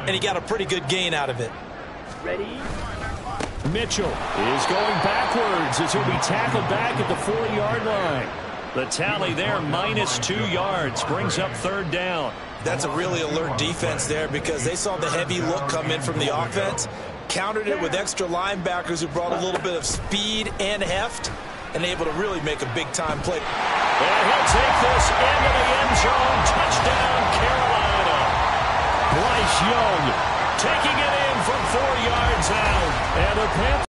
and he got a pretty good gain out of it. Ready? Mitchell is going backwards as he'll be tackled back at the 4-yard line. The tally there, -2 yards, brings up 3rd down. That's a really alert defense there because they saw the heavy look come in from the offense, countered it with extra linebackers who brought a little bit of speed and heft, and able to really make a big-time play. And he'll take this into the end zone. Touchdown, Carolina. Bryce Young taking it in from 4 yards out. And the Panthers